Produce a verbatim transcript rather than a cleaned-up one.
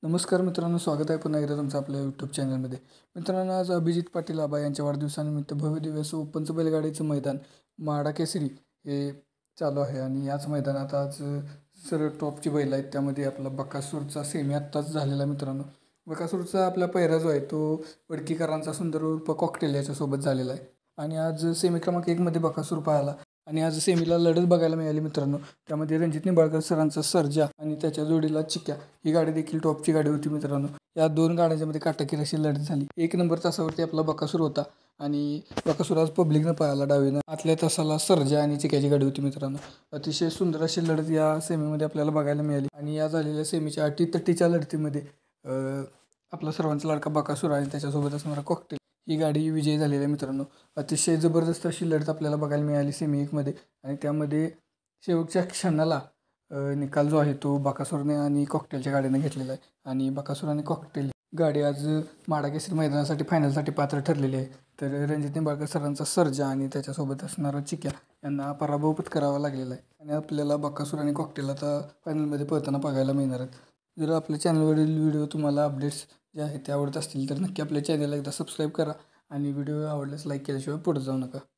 नमस्कार मित्रांनो, स्वागत आहे पुन्हा एकदा तुमचं आपल्या यूट्यूब चॅनलमध्ये. मित्रांनो, आज अभिजित पाटील आबा यांच्या वाढदिवसानिमित्त भव्य दिव्य असं ओपनचं बैलगाडीचं मैदान माडा केसरी हे चालू आहे. आणि याच मैदानात आज सर्व टॉपची बैल आहेत. त्यामध्ये आपला बकासूरचा सेमी आत्ताच झालेला. मित्रांनो, बकासूरचा आपला पहिरा जो आहे तो वडकीकरांचा सुंदर उर्फ कॉकटेल याच्यासोबत झालेला आहे. आणि आज सेमी क्रमांक एकमध्ये बकासूर पाहिला आणि आज सेमीला लढत बघायला मिळाली. मित्रांनो, त्यामध्ये रणजित निंबाळकर सरांचा सर्जा आणि त्याच्या जोडीला चिक्या ही गाडी देखील टॉपची गाडी होती. मित्रांनो, या दोन गाड्यांच्यामध्ये काटाकीर अशी लढत झाली. एक नंबर तासावरती आपला बकासूर होता आणि बकासूर आज पब्लिकनं पाहायला डावीनं. आतल्या तासाला सर्जा आणि चिक्याची गाडी होती. मित्रांनो, अतिशय सुंदर अशी लढत या सेमीमध्ये आपल्याला बघायला मिळाली. आणि या झालेल्या सेमीच्या अटीतटीच्या लढतीमध्ये आपला सर्वांचा लाडका बकासूर आणि त्याच्यासोबत असणारा कॉकटेल ही गाडी विजयी झालेली आहे. मित्रांनो, अतिशय जबरदस्त अशी लढत आपल्याला बघायला मिळाली सेमी एकमध्ये. आणि त्यामध्ये शेवटच्या क्षणाला निकाल जो आहे तो बकासूरने आणि कॉकटेलच्या गाडीने घेतलेला आहे. आणि बकासूर आणि कॉकटेल गाडी आज माडा केसरी मैदानासाठी फायनलसाठी पात्र ठरलेली आहे. तर रणजित निंबाळकर सरांचा सर्जा आणि त्याच्यासोबत असणारा चिक्या यांना पराभव पत्करावा लागलेला आहे. आणि आपल्याला बकासूर आणि कॉकटेल आता फायनलमध्ये पळताना बघायला मिळणार आहेत. जर आपल्या चॅनलवरील व्हिडिओ तुम्हाला अपडेट्स जे आहेत ते आवडत असतील तर नक्की आपल्या चॅनलला एकदा सबस्क्राईब करा आणि व्हिडिओ आवडल्यास लाईक केल्याशिवाय पुढे जाऊ नका.